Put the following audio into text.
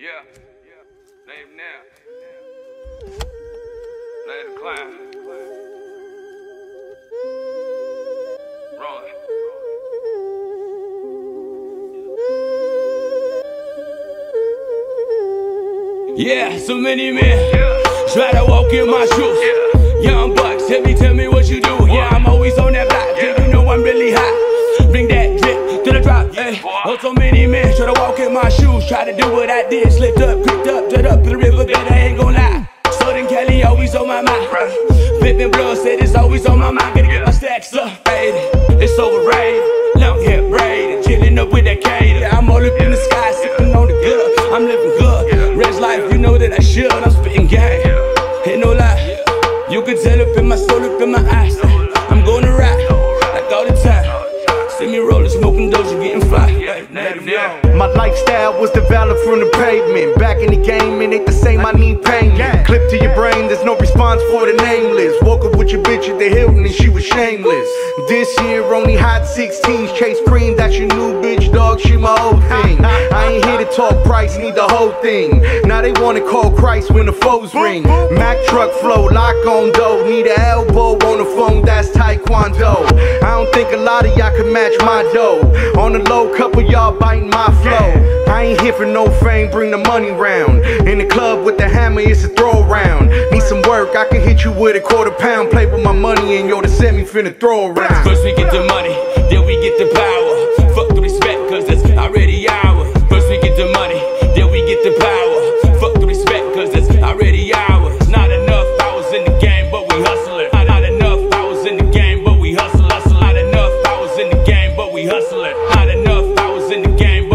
Yeah, name now. Let it climb. Rolling. Yeah, so many men try to walk in my shoes. Young bucks, tell me what you do. Yeah, I'm always on that block, you know I'm really hot. Bring that drip to the drop, ayy. Oh, so many men try to walk in my shoes. Try to do what I did, slipped up, creeped up, straight up to the river bed, I ain't gon' lie. Southern Cali always on my mind. Flipping blood said it's always on my mind. Gotta get my stacks up, baby. It's overrated. Long hair braid and chillin' up with that cater. Yeah, I'm all up in the sky, sippin' on the good. I'm living good. Rest life, you know that I should. I'm spitting game. Ain't no lie. You can tell up in my soul, up in my eyes. I'm gonna ride like all the time. See me rollin', smoking doja, getting fly. My lifestyle was developed from the pavement. Back in the game, it ain't the same, I need payment. Clip to your brain, there's no response for the nameless. Woke up with your bitch at the Hilton and she was shameless. This year, only hot 16s, chase cream, that's your new bitch, dog, she my old thing. I ain't here to talk price, need the whole thing. Now they wanna call Christ when the foes ring. Mac truck flow, lock on dough, need an elbow on the phone, that's taekwondo. I don't think a lot of y'all can match my dough. On the low, couple y'all biting my flow. I ain't here for no fame, bring the money round. In the club with the hammer, it's a throw around. Need some work, I can hit you with a £1/4. Play with my money and yo, the semi finna throw around. First we get the money, then we get the power. Fuck the respect, cause that's already ours. First we get the money, then we get the power. Fuck the respect, cause that's already ours. Not enough hours in the game, but we hustling. Not enough hours in the game, but we hustle. Not enough hours in the game, but we hustling. Not enough hours in the game,